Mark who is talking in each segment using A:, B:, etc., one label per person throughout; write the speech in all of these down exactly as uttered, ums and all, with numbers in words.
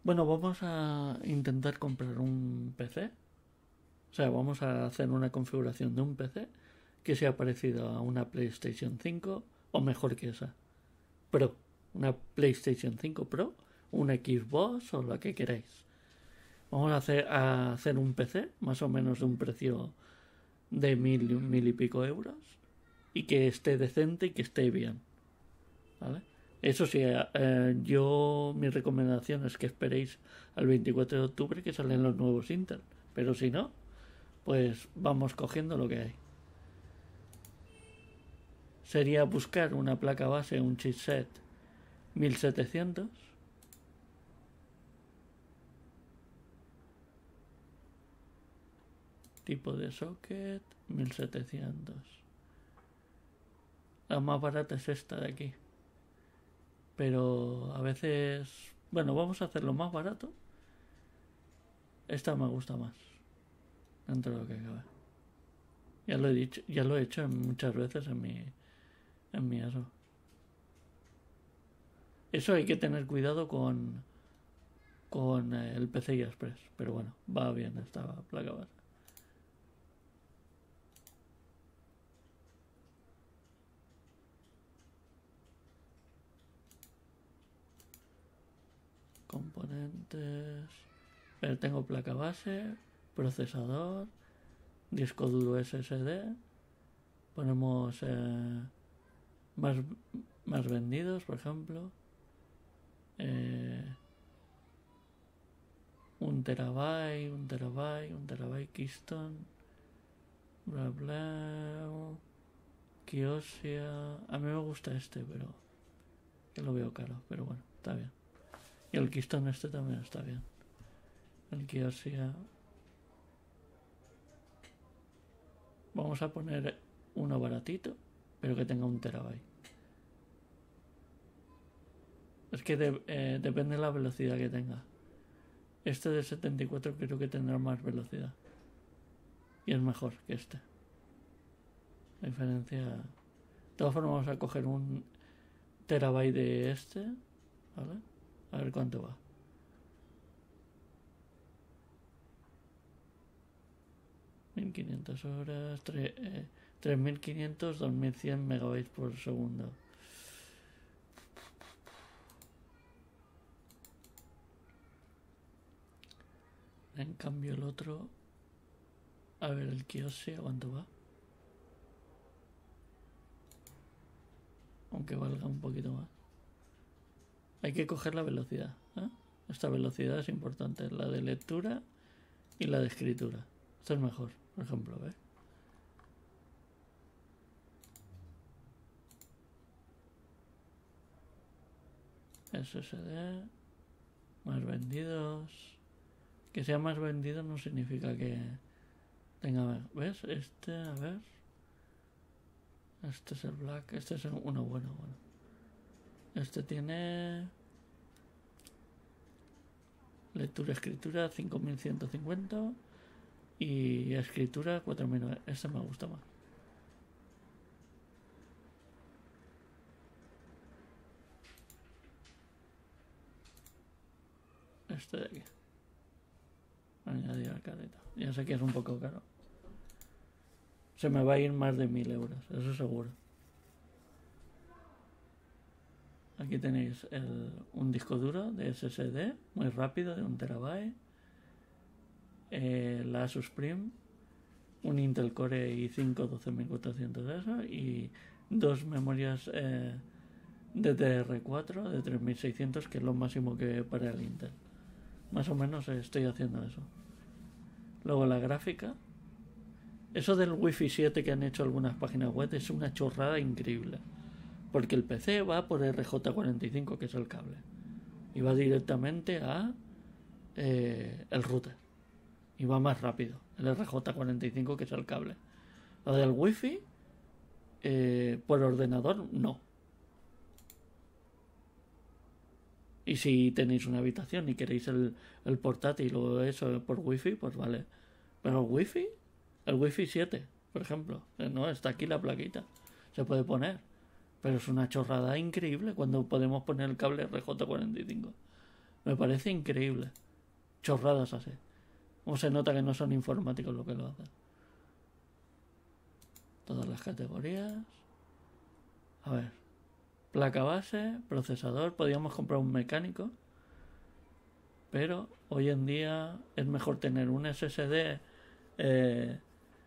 A: Bueno, vamos a intentar comprar un P C. O sea, vamos a hacer una configuración de un P C que sea parecido a una PlayStation cinco o mejor que esa. Pro. Una PlayStation cinco Pro, una Xbox o la que queráis. Vamos a hacer, a hacer un P C más o menos de un precio de mil, mil y pico euros y que esté decente y que esté bien. ¿Vale? Eso sí, eh, yo mi recomendación es que esperéis al veinticuatro de octubre que salen los nuevos Intel. Pero si no, pues vamos cogiendo lo que hay. Sería buscar una placa base, un chipset mil setecientos. Tipo de socket mil setecientos. La más barata es esta de aquí. Pero a veces... Bueno, vamos a hacerlo más barato. Esta me gusta más. Dentro de lo que cabe. Ya lo he dicho, ya lo he hecho muchas veces en mi... En mi eso. Eso hay que tener cuidado con... Con el P C I Express. Pero bueno, va bien esta placa base. Componentes. Pero tengo placa base, procesador, disco duro S S D. Ponemos eh, más, más vendidos, por ejemplo. Eh, un terabyte, un terabyte, un terabyte Keystone. Bla bla. Kiosia. A mí me gusta este, pero yo lo veo caro, pero bueno, está bien. Y el Keystone este también está bien. El Kiosia. Vamos a poner uno baratito, pero que tenga un terabyte. Es que de, eh, depende de la velocidad que tenga. Este de setenta y cuatro creo que tendrá más velocidad. Y es mejor que este. La diferencia... De todas formas vamos a coger un terabyte de este. ¿Vale? A ver cuánto va. mil quinientas horas, eh, tres mil quinientos, dos mil cien megabytes por segundo. En cambio el otro, a ver el Kiosia cuánto va. Aunque valga un poquito más. Hay que coger la velocidad, ¿eh? Esta velocidad es importante, la de lectura y la de escritura. Esto es mejor, por ejemplo, ¿ves? S S D, más vendidos. Que sea más vendido no significa que tenga... ¿Ves? Este, a ver. Este es el black, este es el uno bueno, bueno. Este tiene... Lectura, escritura, cinco mil ciento cincuenta. Y escritura, cuatro mil nueve. Este me gusta más. Este de aquí. Añadir careta. Ya sé que es un poco caro. Se me va a ir más de mil euros, eso seguro. Aquí tenéis el, un disco duro de S S D, muy rápido, de un terabyte. Eh, la Asus Prime, un Intel Core i cinco doce mil cuatrocientos de eso y dos memorias eh, D D R cuatro de tres mil seiscientos, que es lo máximo que para el Intel. Más o menos estoy haciendo eso. Luego la gráfica. Eso del Wi-Fi siete que han hecho algunas páginas web es una chorrada increíble. Porque el P C va por R J cuarenta y cinco, que es el cable. Y va directamente a eh, el router. Y va más rápido. El R J cuarenta y cinco, que es el cable. Lo del Wi-Fi, eh, por ordenador, no. Y si tenéis una habitación y queréis el, el portátil o eso por Wi-Fi, pues vale. Pero el Wi-Fi, el Wi-Fi siete, por ejemplo, no, está aquí la plaquita. Se puede poner. Pero es una chorrada increíble cuando podemos poner el cable R J cuarenta y cinco. Me parece increíble. Chorradas así. Como se nota que no son informáticos lo que lo hacen. Todas las categorías. A ver. Placa base, procesador. Podríamos comprar un mecánico. Pero hoy en día es mejor tener un S S D eh,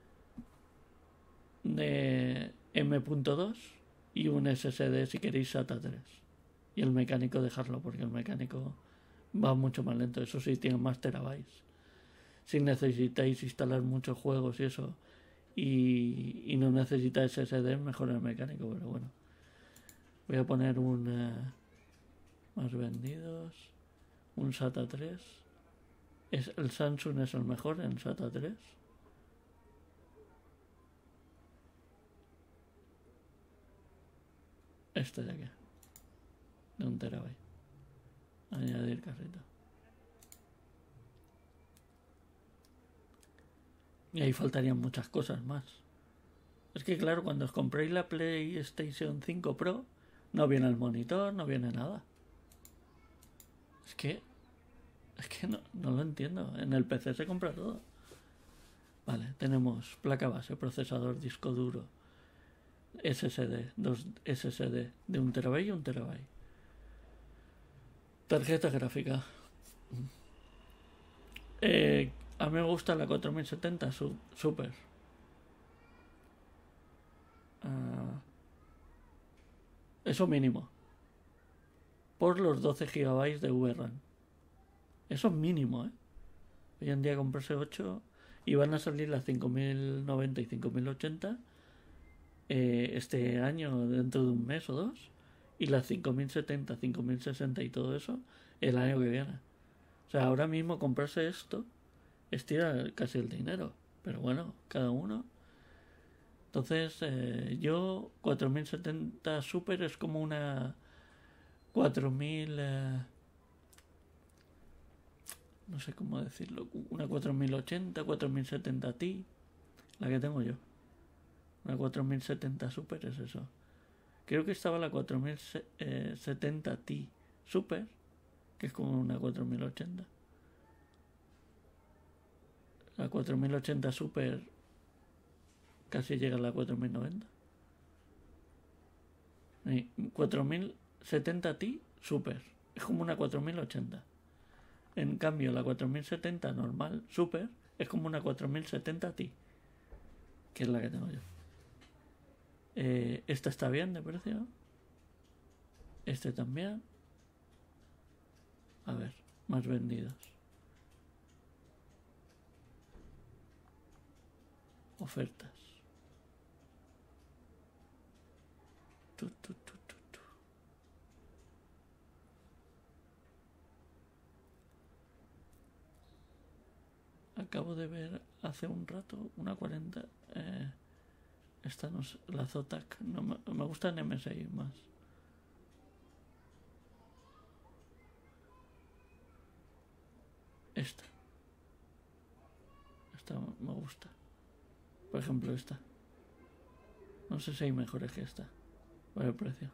A: de eme punto dos y un S S D si queréis SATA tres. Y el mecánico dejarlo porque el mecánico va mucho más lento. Eso sí, tiene más terabytes. Si necesitáis instalar muchos juegos y eso y, y no necesitáis S S D, mejor el mecánico, pero bueno. Voy a poner un eh, más vendidos, un SATA tres. Es, el Samsung es el mejor en SATA tres. Este de aquí, de un terabyte. Añadir carrito. Y ahí faltarían muchas cosas más. Es que claro, cuando os compréis la PlayStation cinco Pro, no viene el monitor, no viene nada. Es que... Es que no, no lo entiendo. En el P C se compra todo. Vale, tenemos placa base, procesador, disco duro, S S D, dos S S D de un terabyte y un terabyte. Tarjeta gráfica. Eh, a mí me gusta la cuatro mil setenta Super. Uh, eso mínimo. Por los doce gigabytes de V RAM. Eso es mínimo, ¿eh? Hoy en día comprarse ocho y van a salir las cinco mil noventa y cinco mil ochenta eh, este año, dentro de un mes o dos, y las cinco mil setenta, cinco mil sesenta y todo eso el año que viene. O sea, ahora mismo comprarse esto estira casi el dinero, pero bueno, cada uno. Entonces, eh, yo cuatro mil setenta Super es como una cuatro mil... Eh, no sé cómo decirlo, una cuatro mil ochenta, cuatro mil setenta Ti, la que tengo yo. Una cuatro mil setenta Super es eso. Creo que estaba la cuatro mil setenta Ti Super, que es como una cuatro mil ochenta. La cuatro mil ochenta Super casi llega a la cuatro mil noventa. Y cuatro mil setenta Ti Super, es como una cuatro mil ochenta. En cambio, la cuatro mil setenta normal, Super, es como una cuatro mil setenta Ti, que es la que tengo yo. Eh, esta está bien de precio. Este también. A ver, más vendidos. Ofertas. Tu, tu, tu, tu, tu. Acabo de ver hace un rato una cuarenta. Eh, esta no sé, la Zotac. No me, me gusta en M S I más. Esta. Esta me gusta. Por ejemplo, esta. No sé si hay mejores que esta. Por el precio.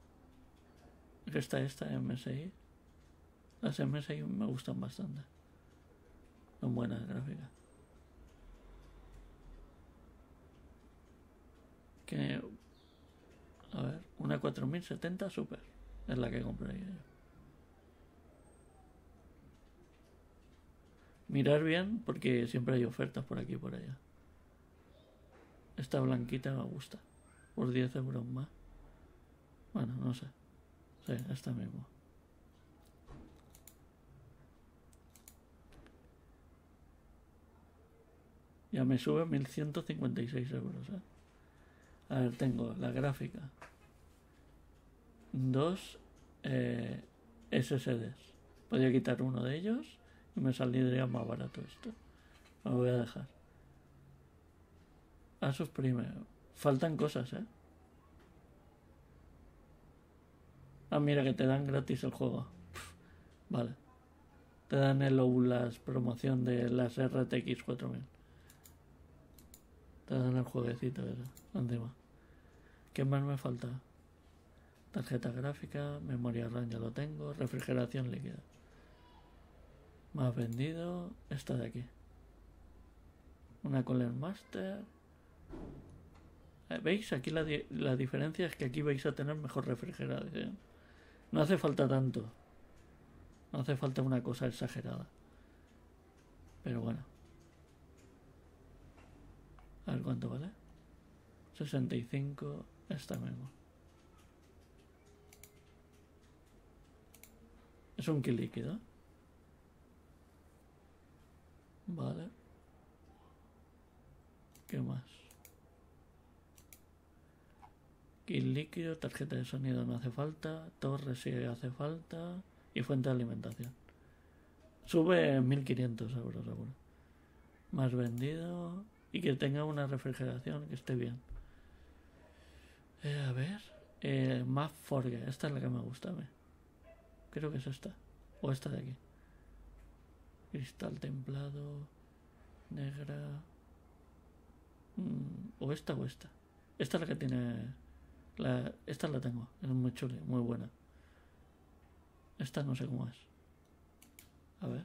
A: Esta, esta M S I. Las M S I me gustan bastante. Son buenas gráficas. Que, a ver, una cuatro mil setenta Super es la que compré yo. Mirar bien porque siempre hay ofertas por aquí y por allá. Esta blanquita me gusta. Por diez euros más. Bueno, no sé. Sí, esta mismo. Ya me sube mil ciento cincuenta y seis euros, ¿eh? A ver, tengo la gráfica. Dos eh, S S Ds. Podría quitar uno de ellos y me saldría más barato esto. Lo voy a dejar. Asus primero. Faltan cosas, ¿eh? Ah, mira que te dan gratis el juego. Pff, vale. Te dan el Outlast promoción de las R T X cuatro mil. Te dan el jueguecito ese, encima. ¿Qué más me falta? Tarjeta gráfica, memoria RAM ya lo tengo, refrigeración líquida. Más vendido. Esta de aquí. Una Cooler Master. ¿Veis? Aquí la, di la diferencia es que aquí vais a tener mejor refrigeración. No hace falta tanto. No hace falta una cosa exagerada. Pero bueno. A ver cuánto vale. sesenta y cinco. Esta mismo. Es un kit líquido. Vale. ¿Qué más? Kit líquido, tarjeta de sonido no hace falta. Torre sí hace falta. Y fuente de alimentación. Sube mil quinientos euros seguro. Más vendido. Y que tenga una refrigeración que esté bien. Eh, a ver. Eh, más Forge. Esta es la que me gusta a mí. Creo que es esta. O esta de aquí. Cristal templado. Negra. Mm, o esta o esta. Esta es la que tiene. La, esta la tengo. Es muy chula, muy buena. Esta no sé cómo es. A ver.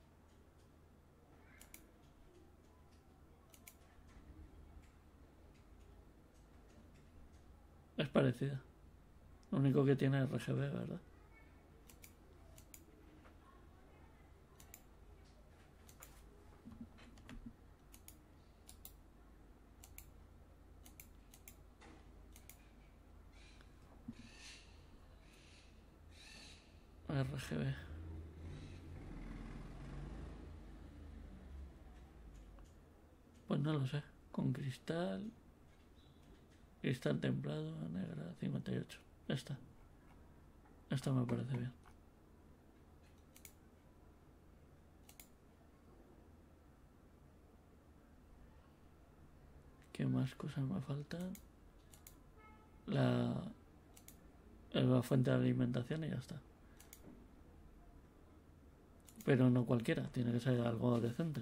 A: Es parecida. Lo único que tiene es R G B, ¿verdad? R G B. Pues no lo sé. Con cristal. Cristal templado, negra, cincuenta y ocho. Esta. Esta me parece bien. ¿Qué más cosas me faltan? La, la fuente de alimentación y ya está. Pero no cualquiera, tiene que ser algo decente.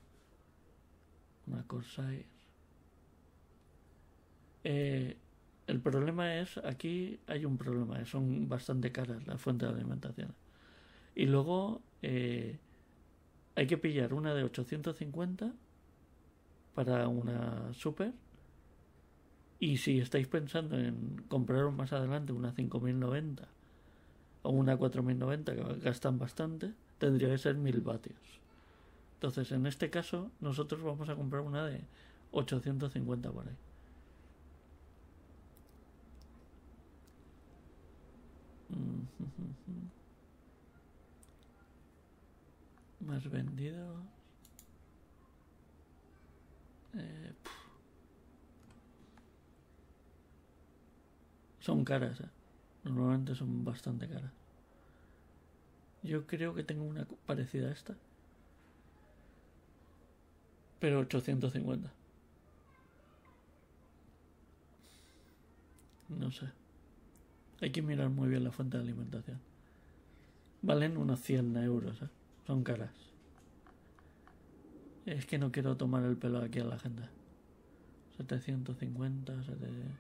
A: Una Corsair. Eh, el problema es, aquí hay un problema, son bastante caras las fuentes de alimentación. Y luego eh, hay que pillar una de ochocientos cincuenta para una Super. Y si estáis pensando en compraros más adelante una cinco mil noventa o una cuatro mil noventa que gastan bastante, tendría que ser mil vatios. Entonces, en este caso, nosotros vamos a comprar una de ochocientos cincuenta por ahí. Más vendidos. Eh, son caras, ¿eh? Normalmente son bastante caras. Yo creo que tengo una parecida a esta. Pero ochocientos cincuenta. No sé. Hay que mirar muy bien la fuente de alimentación. Valen unos cien euros, ¿eh? Son caras. Es que no quiero tomar el pelo aquí a la gente. setecientos cincuenta, setecientos...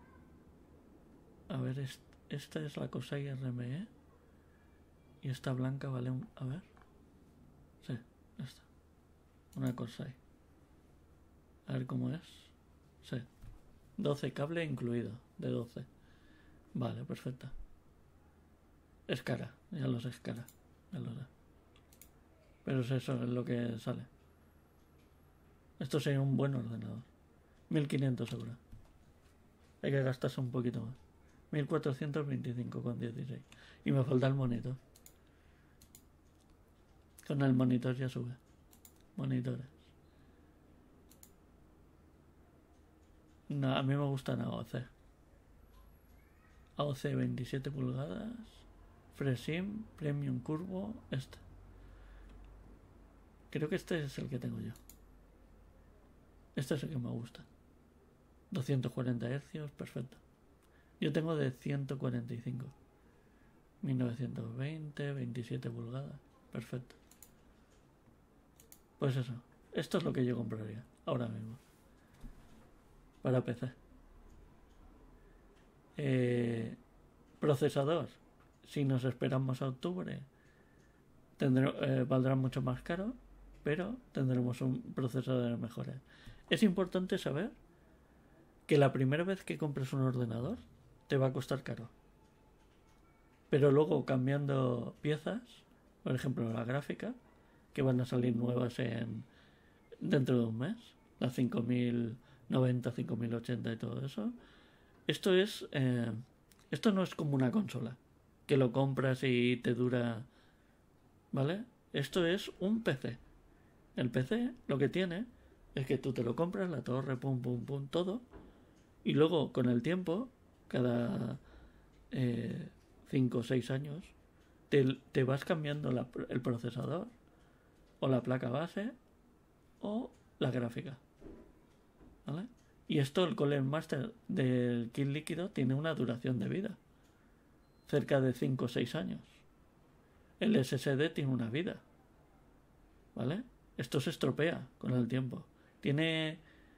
A: A ver, esta es la Corsair R M E. Y esta blanca vale un... A ver. Sí, esta. Una Corsair. A ver cómo es. Sí. doce cable incluido. De doce. Vale, perfecta. Es cara. Ya lo sé, es cara. Ya lo sé. Pero es eso, es lo que sale. Esto sería un buen ordenador. mil quinientos euros. Hay que gastarse un poquito más. mil cuatrocientos veinticinco con dieciséis. Y me falta el monitor. Con el monitor ya sube. Monitores. No, a mí me gustan A O C. A O C veintisiete pulgadas. Fresim, Premium Curvo. Este. Creo que este es el que tengo yo. Este es el que me gusta. doscientos cuarenta hercios, perfecto. Yo tengo de ciento cuarenta y cinco. mil novecientos veinte, veintisiete pulgadas. Perfecto. Pues eso. Esto es lo que yo compraría ahora mismo. Para P C. Eh, procesador. Si nos esperamos a octubre, tendré, eh, valdrá mucho más caro, pero tendremos un procesador mejor. Es importante saber que la primera vez que compres un ordenador te va a costar caro. Pero luego cambiando piezas, por ejemplo la gráfica, que van a salir nuevas en dentro de un mes, las cinco mil noventa, cinco mil ochenta y todo eso. Esto es eh, esto no es como una consola que lo compras y te dura, ¿vale? Esto es un P C. El P C lo que tiene es que tú te lo compras, la torre, pum, pum, pum, todo, y luego con el tiempo, cada cinco o seis años, te, te vas cambiando la, el procesador, o la placa base, o la gráfica, ¿vale? Y esto, el Cooler Master del kit líquido, tiene una duración de vida cerca de cinco o seis años. El S S D tiene una vida, ¿vale? Esto se estropea con el tiempo. Tiene,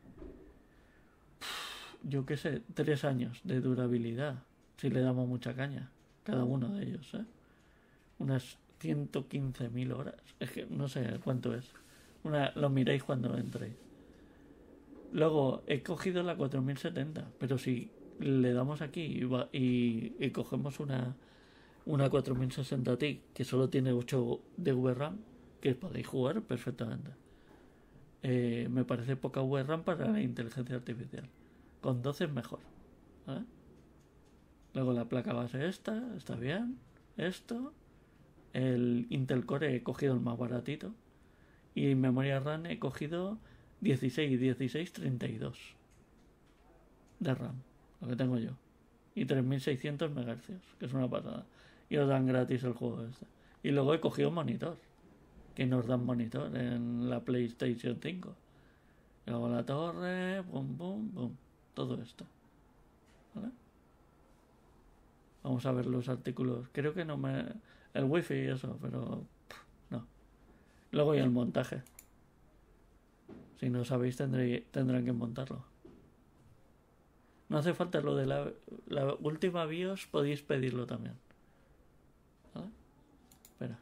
A: yo qué sé, tres años de durabilidad si le damos mucha caña, cada uno de ellos, ¿eh? Unas ciento quince mil horas. Es que no sé cuánto es. Una, lo miréis cuando entréis. Luego he cogido la cuatro mil setenta, pero si le damos aquí y, va, y, y cogemos una, una cuatro mil sesenta Ti que solo tiene ocho de V RAM, que podéis jugar perfectamente. Eh, me parece poca V RAM para la inteligencia artificial. Con doce es mejor, ¿vale? Luego la placa base esta, está bien. Esto. El Intel Core he cogido el más baratito. Y memoria RAM he cogido dieciséis, dieciséis, treinta y dos de RAM, lo que tengo yo. Y tres mil seiscientos megahercios, que es una pasada. Y os dan gratis el juego este. Y luego he cogido monitor, que nos dan monitor en la PlayStation cinco. Y luego la torre, pum, pum, pum. Todo esto, ¿vale? Vamos a ver los artículos. Creo que no me... El wifi y eso, pero... Pff, no. Luego y el montaje. Si no sabéis, tendré, tendrán que montarlo. No hace falta lo de la, la última BIOS, podéis pedirlo también. ¿Vale? Espera.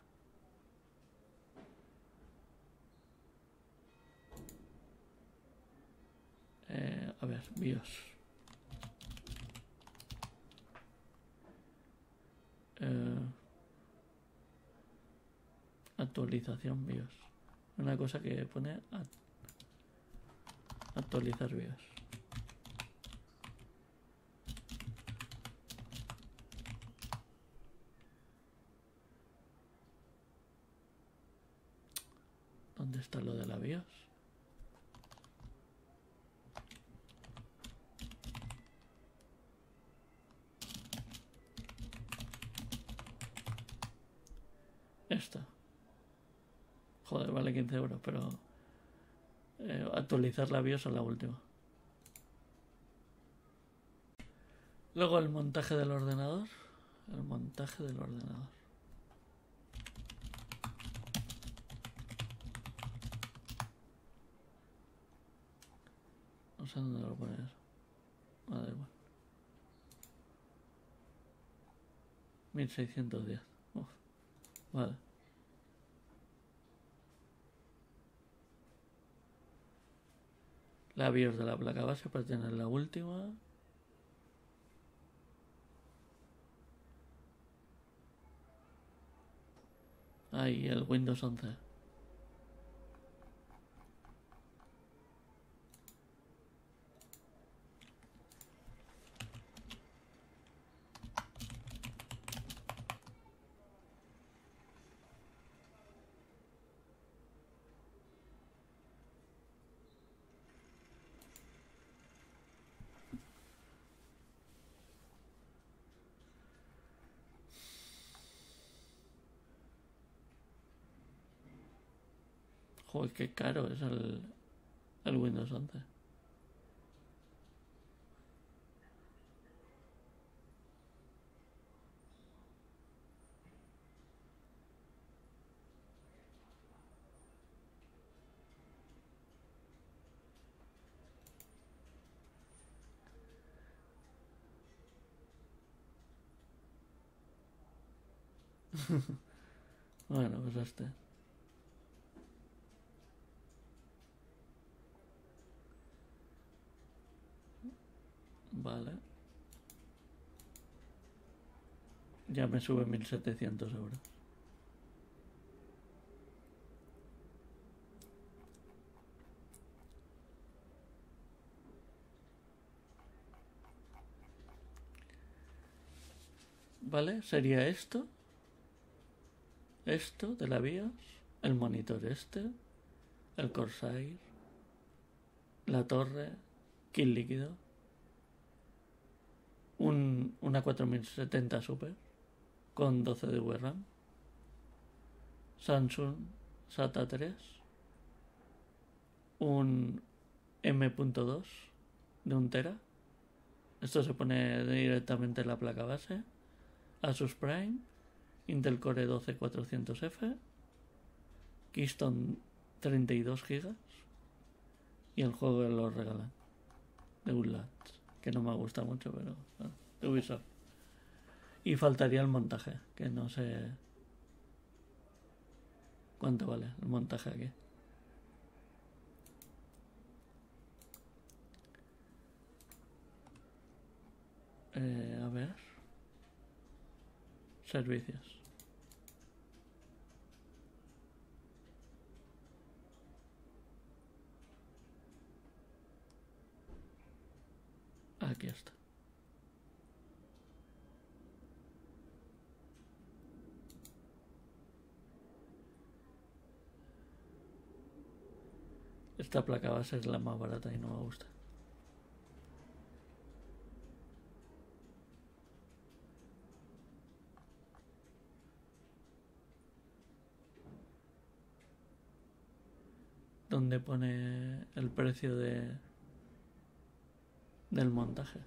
A: Eh, a ver, BIOS. Eh, actualización BIOS. Una cosa que pone a, actualizar BIOS. ¿Dónde está lo de la BIOS? Esta. Joder, vale quince euros, pero eh, actualizar la BIOS a la última. Luego el montaje del ordenador. El montaje del ordenador. No sé dónde lo poner. Madre mía. mil seiscientos diez. Uf. Vale. La BIOS de la placa base para tener la última. Ahí, el Windows once. Joder, qué caro es el, el Windows once. Bueno, pues este. Vale. Ya me sube mil setecientos euros. Vale, sería esto. Esto de la BIOS. El monitor este. El Corsair. La torre. Kit líquido. Un, una cuatro mil setenta Super. Con doce de V RAM. Samsung SATA tres. Un M punto dos de un tera. Esto se pone directamente en la placa base. Asus Prime, Intel Core doce cuatrocientos F, Keystone treinta y dos gigas y el juego que lo regalan de Outlast, que no me gusta mucho, pero bueno, de Ubisoft. Y faltaría el montaje, que no sé cuánto vale el montaje aquí. Eh, a ver. Servicios. Aquí está. Esta placa base es la más barata y no me gusta. ¿Dónde pone el precio de del montaje?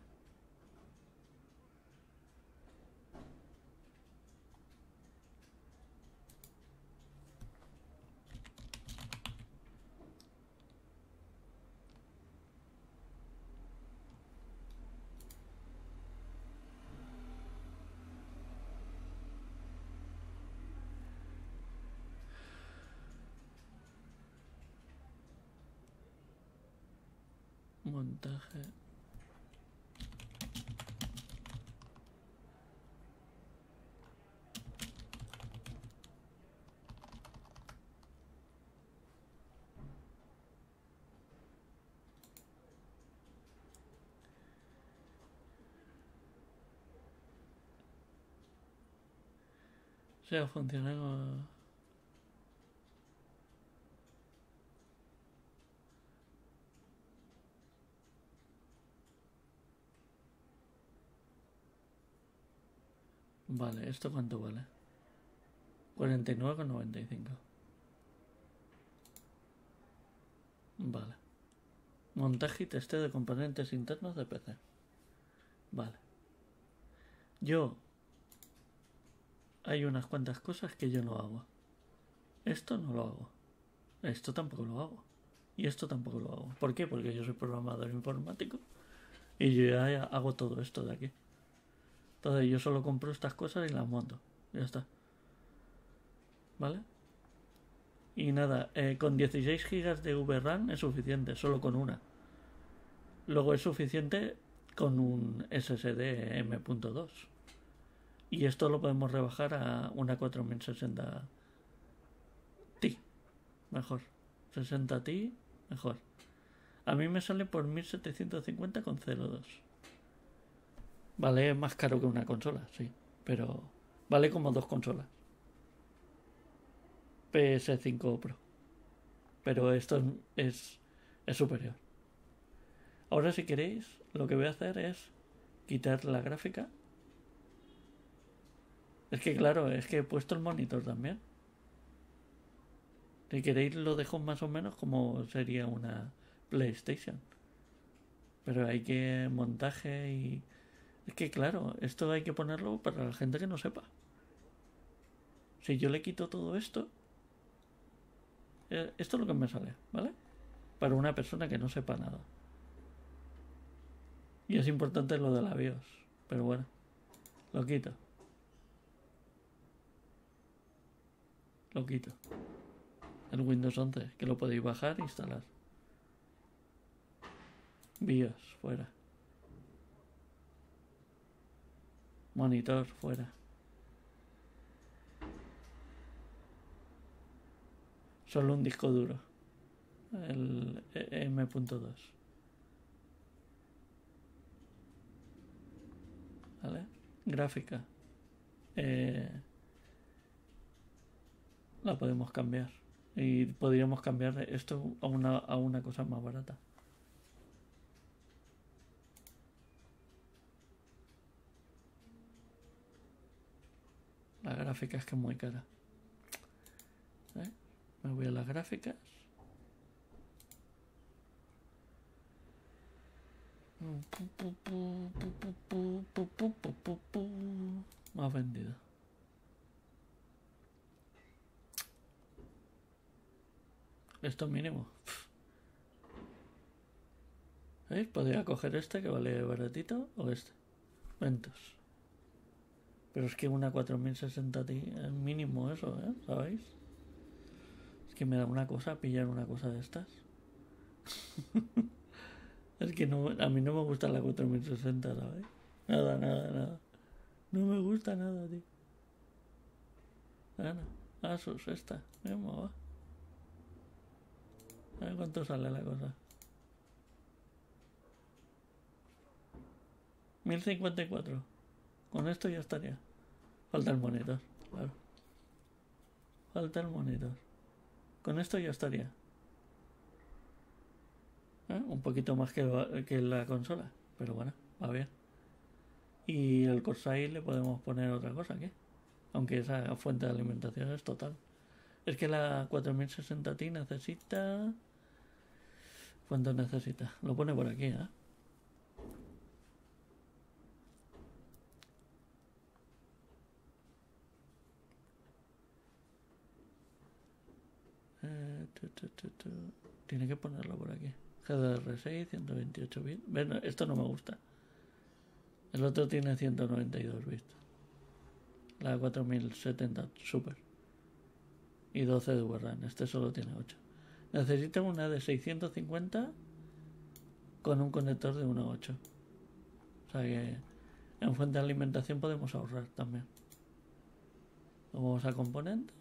A: Montaje. Sea funcional o... Vale, ¿esto cuánto vale? cuarenta y nueve con noventa y cinco. Vale. Montaje y testeo de componentes internos de P C. Vale. Yo... Hay unas cuantas cosas que yo no hago. Esto no lo hago. Esto tampoco lo hago. Y esto tampoco lo hago. ¿Por qué? Porque yo soy programador informático y yo ya hago todo esto de aquí. Entonces yo solo compro estas cosas y las monto. Ya está. ¿Vale? Y nada, eh, con dieciséis gigas de V RAM es suficiente, solo con una. Luego es suficiente con un S S D M punto dos. Y esto lo podemos rebajar a una cuatro mil sesenta Ti. Mejor. sesenta Ti, mejor. A mí me sale por mil setecientos cincuenta con cero dos. Vale más caro que una consola, sí. Pero vale como dos consolas. P S cinco Pro. Pero esto es, es, es superior. Ahora si queréis, lo que voy a hacer es quitar la gráfica. Es que claro, es que he puesto el monitor también. Si queréis lo dejo más o menos como sería una PlayStation. Pero hay que montaje y... Es que claro, esto hay que ponerlo para la gente que no sepa. Si yo le quito todo esto... Esto es lo que me sale, ¿vale? Para una persona que no sepa nada. Y es importante lo de la BIOS. Pero bueno, lo quito. lo quito. El Windows once, que lo podéis bajar e instalar. BIOS, fuera. Monitor, fuera. Solo un disco duro. El M punto dos. ¿Vale? Gráfica. Eh, la podemos cambiar. Y podríamos cambiar esto a una, a una cosa más barata. La gráfica es que es muy cara. ¿Eh? Me voy a las gráficas. Más vendido. Esto mínimo. ¿Veis? Podría coger este que vale baratito o este. Ventos. Pero es que una cuatro mil sesenta Ti es mínimo eso, ¿eh? ¿Sabéis? Es que me da una cosa pillar una cosa de estas. Es que no, a mí no me gusta la cuatro mil sesenta, ¿sabes? Nada, nada, nada. No me gusta nada, tío. Bueno, Asus, esta. Mismo, va. A ver cuánto sale la cosa. mil cincuenta y cuatro. Con esto ya estaría. Falta el monitor, claro. Falta el monitor. Con esto ya estaría. ¿Eh? Un poquito más que, que la consola. Pero bueno, va bien. Y el Corsair le podemos poner otra cosa aquí. Aunque esa fuente de alimentación es total. Es que la cuatro mil sesenta Ti necesita... ¿Cuánto necesita? Lo pone por aquí, ¿eh? eh tu, tu, tu, tu. Tiene que ponerlo por aquí. G D R seis, ciento veintiocho bits. Bueno, esto no me gusta. El otro tiene ciento noventa y dos bits. La cuatro mil setenta Super. Y doce de V RAM. Este solo tiene ocho. Necesita una de seiscientos cincuenta con un conector de uno punto ocho. O sea que en fuente de alimentación podemos ahorrar también. Vamos a componentes.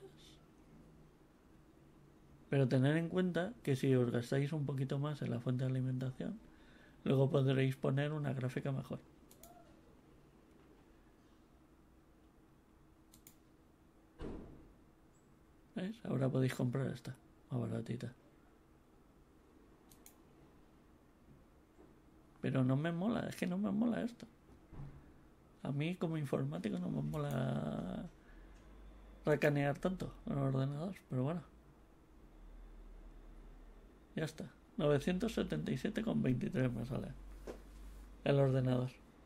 A: Pero tener en cuenta que si os gastáis un poquito más en la fuente de alimentación, luego podréis poner una gráfica mejor. ¿Veis? Ahora podéis comprar esta, más baratita. Pero no me mola, es que no me mola esto. A mí como informático no me mola racanear tanto en el ordenador, pero bueno. Ya está. novecientos setenta y siete con veintitrés me sale el ordenador.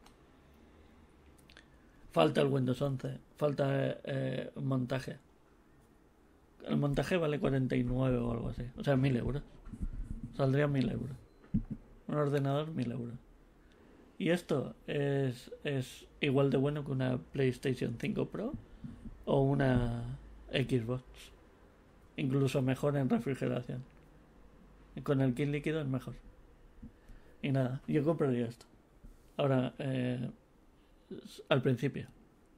A: Falta el Windows once. Falta eh, montaje. El montaje vale cuarenta y nueve o algo así. O sea, mil euros. Saldría mil euros. Un ordenador, mil euros. Y esto es, es igual de bueno que una PlayStation cinco Pro o una Xbox. Incluso mejor en refrigeración. Con el kit líquido es mejor. Y nada, yo compraría esto. Ahora, eh, al principio.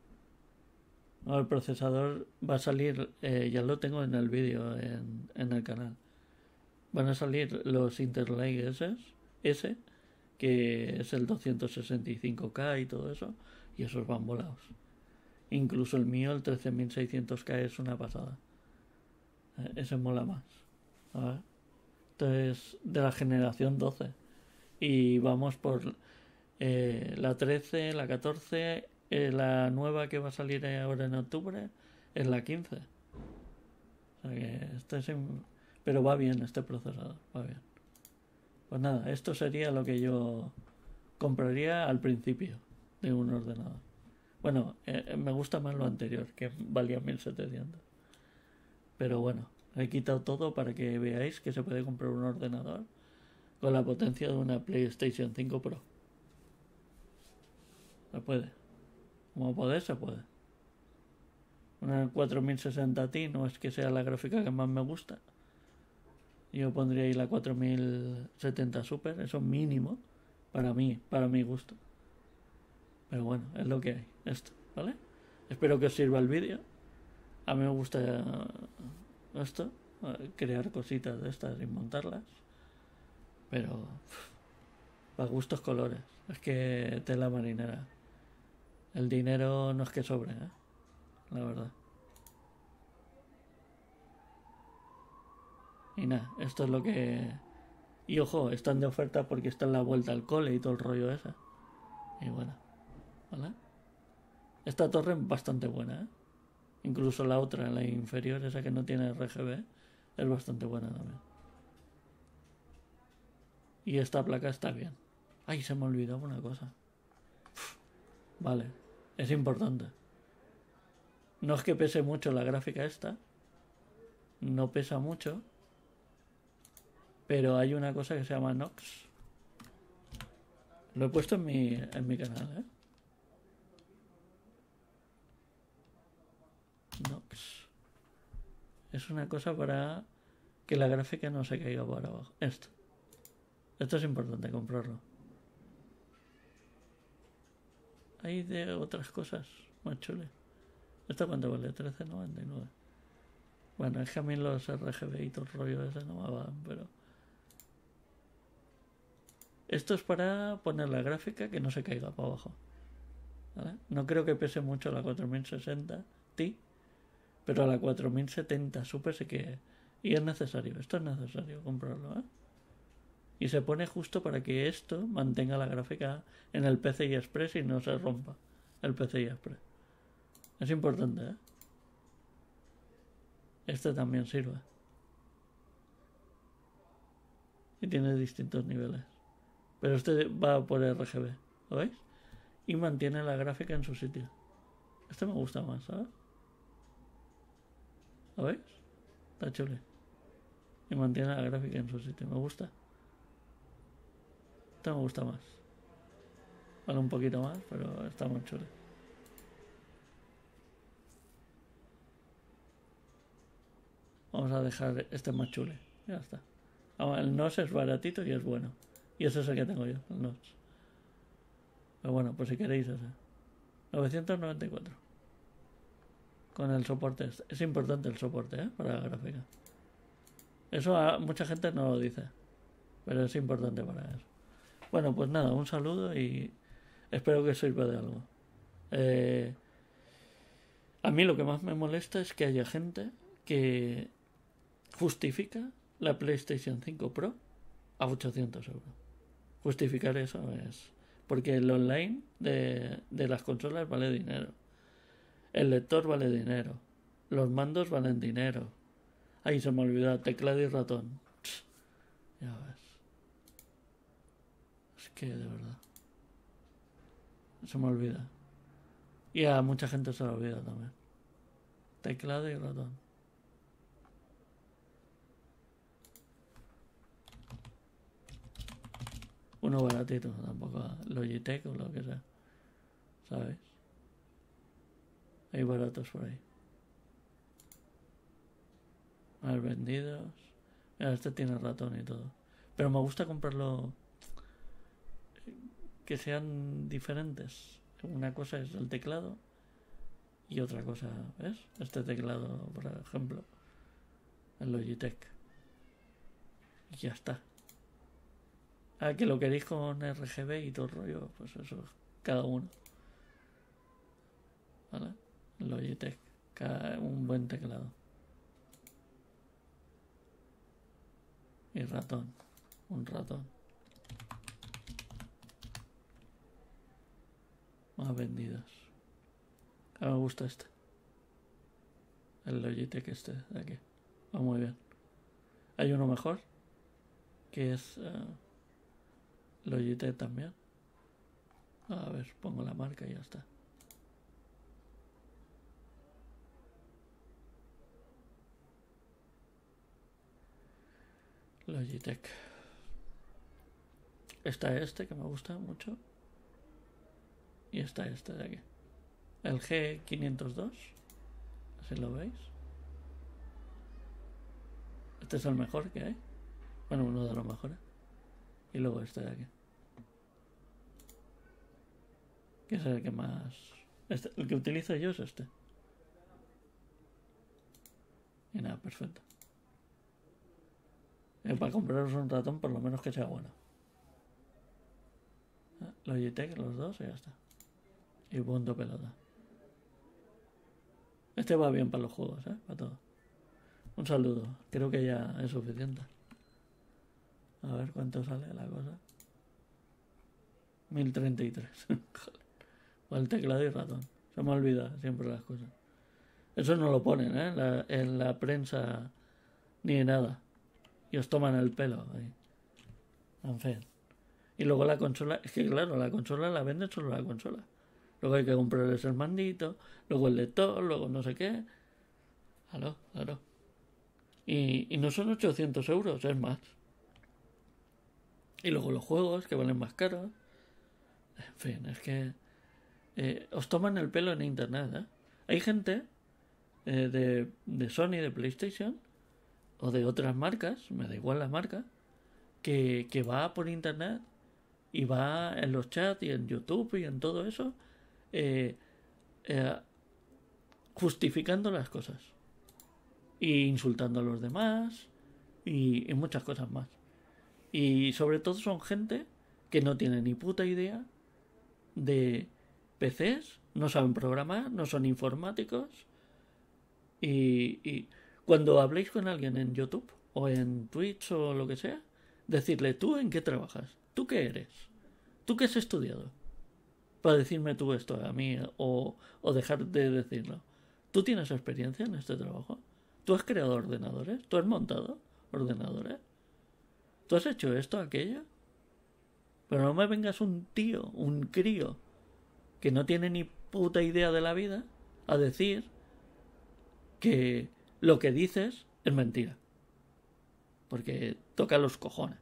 A: El procesador va a salir, eh, ya lo tengo en el vídeo en, en el canal. Van a salir los Interlake S, S, que es el doscientos sesenta y cinco K y todo eso, y esos van volados. Incluso el mío, el trece mil seiscientos K, es una pasada. Eh, ese mola más. A ver. Entonces, de la generación doce. Y vamos por eh, la trece, la catorce, eh, la nueva que va a salir ahora en octubre es la quince. O sea que este es en... Pero va bien este procesador, va bien. Pues nada, esto sería lo que yo compraría al principio de un ordenador. Bueno, eh, me gusta más lo anterior, que valía mil setecientos. Pero bueno, he quitado todo para que veáis que se puede comprar un ordenador con la potencia de una PlayStation cinco Pro. Se puede. Como poder, se puede. Una cuatro mil sesenta Ti no es que sea la gráfica que más me gusta. Yo pondría ahí la cuatro mil setenta Super, eso mínimo para mí, para mi gusto. Pero bueno, es lo que hay, esto, ¿vale? Espero que os sirva el vídeo. A mí me gusta esto, crear cositas de estas y montarlas. Pero para gustos colores. Es que tela marinera. El dinero no es que sobre, ¿eh? La verdad. Y nada, esto es lo que... Y ojo, están de oferta porque está en la vuelta al cole y todo el rollo ese. Y bueno, ¿vale? Esta torre es bastante buena, ¿eh? Incluso la otra, la inferior, esa que no tiene R G B, es bastante buena también. Y esta placa está bien. Ay, se me olvidó una cosa. Uf, vale, es importante. No es que pese mucho la gráfica esta. No pesa mucho. Pero hay una cosa que se llama Nox. Lo he puesto en mi, en mi canal, ¿eh? Nox. Es una cosa para que la gráfica no se caiga por abajo. Esto. Esto es importante comprarlo. Hay de otras cosas más chulas. ¿Esto cuánto vale? trece noventa y nueve. Bueno, es que a mí los R G B y todo el rollo ese no me van, pero... Esto es para poner la gráfica que no se caiga para abajo. ¿Vale? No creo que pese mucho la cuatro mil sesenta Ti, pero a la cuatro mil setenta Super sí que... Y es necesario, esto es necesario comprarlo, ¿eh? Y se pone justo para que esto mantenga la gráfica en el P C I Express y no se rompa el P C I Express. Es importante, ¿eh? Este también sirve. Y tiene distintos niveles. Pero este va por R G B, ¿lo veis? Y mantiene la gráfica en su sitio. Este me gusta más, ¿sabes? ¿Lo veis? Está chulo. Y mantiene la gráfica en su sitio. Me gusta. Este me gusta más. Vale un poquito más, pero está muy chulo. Vamos a dejar este más chulo. Ya está. El N O S es baratito y es bueno. Y ese es el que tengo yo, el N O S. Pero bueno, pues si queréis ese. novecientos noventa y cuatro. Con el soporte. Es importante el soporte, ¿eh? Para la gráfica. Eso a mucha gente no lo dice. Pero es importante para eso. Bueno, pues nada, un saludo y espero que sirva de algo. Eh, a mí lo que más me molesta es que haya gente que justifica la PlayStation cinco Pro a ochocientos euros. Justificar eso es... Porque el online de, de las consolas vale dinero. El lector vale dinero. Los mandos valen dinero. Ahí se me olvidó, teclado y ratón. Ya ves. Es que de verdad. Se me olvida. Y a mucha gente se lo olvida también. Teclado y ratón. Uno baratito, tampoco Logitech o lo que sea. ¿Sabéis? Hay baratos por ahí. A ver, vendidos. Mira, este tiene ratón y todo. Pero me gusta comprarlo que sean diferentes. Una cosa es el teclado y otra cosa, ¿ves? Este teclado, por ejemplo, el Logitech. Y ya está. Ah, que lo queréis con R G B y todo el rollo, pues eso, cada uno. ¿Vale? Logitech, cada, un buen teclado. Y ratón, un ratón. Más vendidos. A mí me gusta este. El Logitech este de aquí. Va muy bien. Hay uno mejor, que es... Uh, Logitech también. A ver, pongo la marca y ya está. Logitech. Está este que me gusta mucho. Y está este de aquí. El G quinientos dos. Si lo veis. Este es el mejor que hay. Bueno, uno de los mejores. Y luego este de aquí. Que es el que más... Este, el que utilizo yo es este. Y nada, perfecto. Y para compraros un ratón, por lo menos que sea bueno. Logitech, los dos, y ya está. Y punto pelota. Este va bien para los juegos, ¿eh? Para todo. Un saludo. Creo que ya es suficiente. A ver cuánto sale la cosa. mil treinta y tres. Joder. O el teclado y ratón. Se me olvida siempre las cosas. Eso no lo ponen, ¿eh? La, en la prensa ni en nada. Y os toman el pelo ahí. En fin. Y luego la consola... Es que claro, la consola la venden solo la consola. Luego hay que comprarles el mandito. Luego el lector. Luego no sé qué. Claro, claro. Y, y no son ochocientos euros, es más. Y luego los juegos, que valen más caros. En fin, es que... Eh, os toman el pelo en internet, ¿eh? Hay gente eh, de, de Sony, de PlayStation, o de otras marcas, me da igual la marca, que, que va por internet y va en los chats y en YouTube y en todo eso, eh, eh, justificando las cosas. Y insultando a los demás y, y muchas cosas más. Y sobre todo son gente que no tiene ni puta idea de P Cs, no saben programar, no son informáticos. Y, y cuando habléis con alguien en YouTube o en Twitch o lo que sea, decirle, ¿tú en qué trabajas? ¿Tú qué eres? ¿Tú qué has estudiado? Para decirme tú esto a mí o, o dejar de decirlo. ¿Tú tienes experiencia en este trabajo? ¿Tú has creado ordenadores? ¿Tú has montado ordenadores? ¿Tú has hecho esto, aquello? Pero no me vengas un tío, un crío, que no tiene ni puta idea de la vida, a decir que lo que dices es mentira. Porque toca los cojones.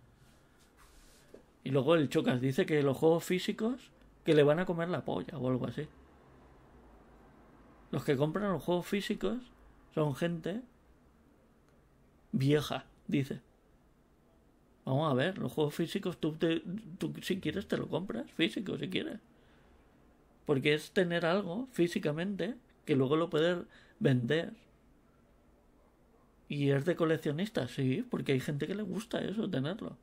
A: Y luego el Chocas dice que los juegos físicos que le van a comer la polla o algo así. Los que compran los juegos físicos son gente vieja, dice. Vamos a ver, los juegos físicos tú, te, tú si quieres te lo compras, físico si quieres. Porque es tener algo físicamente que luego lo puedes vender. Y es de coleccionista, sí, porque hay gente que le gusta eso, tenerlo.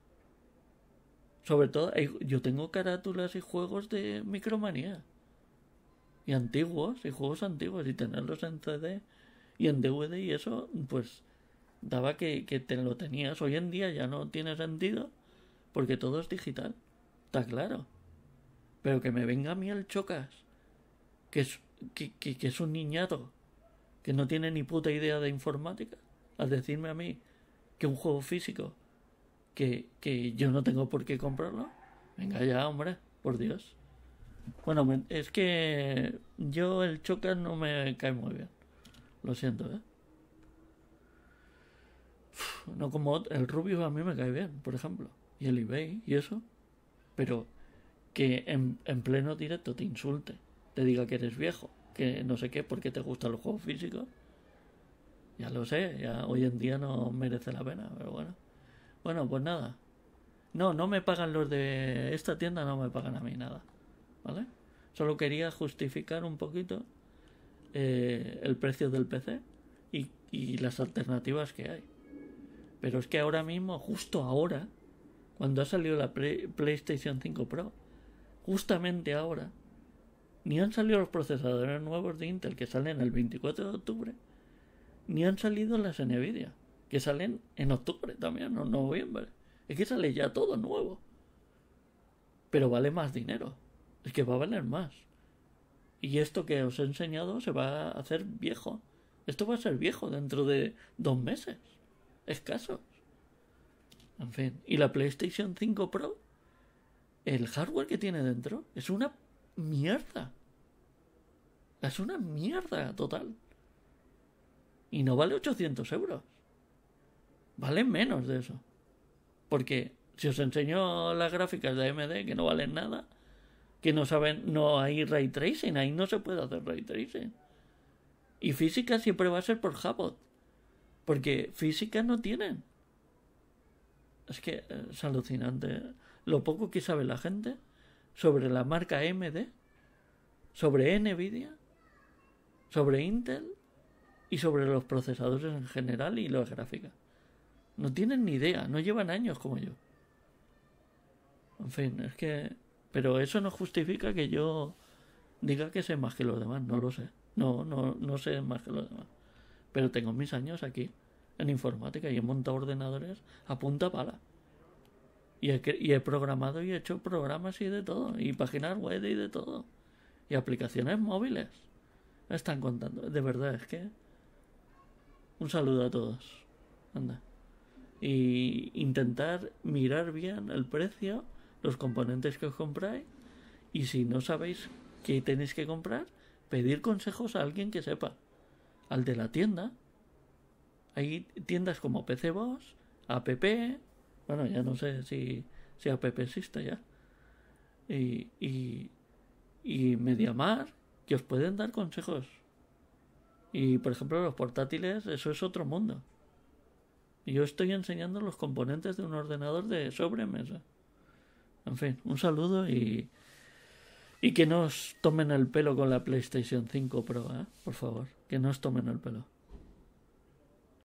A: Sobre todo, hay, yo tengo carátulas y juegos de Micromanía. Y antiguos, y juegos antiguos, y tenerlos en C D y en D V D y eso, pues daba que, que te lo tenías. Hoy en día ya no tiene sentido, porque todo es digital. Está claro. Pero que me venga a mí el Chocas, que es, que, que, que es un niñato, que no tiene ni puta idea de informática, a decirme a mí que un juego físico, que, que yo no tengo por qué comprarlo. Venga ya, hombre, por Dios. Bueno, es que yo el Chocas no me cae muy bien. Lo siento, ¿eh? No como el Rubius a mí me cae bien, por ejemplo. Y el eBay y eso. Pero que en, en pleno directo te insulte, te diga que eres viejo, que no sé qué, porque te gustan los juegos físicos. Ya lo sé, ya hoy en día no merece la pena, pero bueno. Bueno, pues nada. No, no me pagan los de esta tienda, no me pagan a mí nada. ¿Vale? Solo quería justificar un poquito eh, el precio del P C y, y las alternativas que hay. Pero es que ahora mismo, justo ahora, cuando ha salido la Play, PlayStation cinco Pro, justamente ahora, ni han salido los procesadores nuevos de Intel que salen el veinticuatro de octubre, ni han salido las Nvidia que salen en octubre también, o en noviembre. Es que sale ya todo nuevo. Pero vale más dinero. Es que va a valer más. Y esto que os he enseñado se va a hacer viejo. Esto va a ser viejo dentro de dos meses. Escasos. En fin. Y la PlayStation cinco Pro, el hardware que tiene dentro es una mierda. Es una mierda total. Y no vale ochocientos euros. Vale menos de eso. Porque si os enseño las gráficas de A M D que no valen nada, que no saben, no hay ray tracing, ahí no se puede hacer ray tracing. Y física siempre va a ser por Jabot. Porque física no tienen. Es que es alucinante lo poco que sabe la gente sobre la marca A M D, sobre Nvidia, sobre Intel y sobre los procesadores en general y las gráficas. No tienen ni idea, no llevan años como yo. En fin, es que... Pero eso no justifica que yo diga que sé más que los demás, no lo sé. No, no, no sé más que los demás. Pero tengo mis años aquí, en informática, y he montado ordenadores a punta pala. Y he, y he programado y he hecho programas y de todo, y páginas web y de todo. Y aplicaciones móviles. Me están contando. De verdad, es que... Un saludo a todos. Anda. Y intentar mirar bien el precio, los componentes que os compráis, y si no sabéis qué tenéis que comprar, pedir consejos a alguien que sepa, al de la tienda. Hay tiendas como PCBoss, App, bueno, ya no sé si, si App existe ya, y, y, y MediaMarkt, que os pueden dar consejos. Y por ejemplo los portátiles, eso es otro mundo. Yo estoy enseñando los componentes de un ordenador de sobremesa. En fin, un saludo y... Y que no os tomen el pelo con la PlayStation cinco Pro, ¿eh? Por favor, que no os tomen el pelo.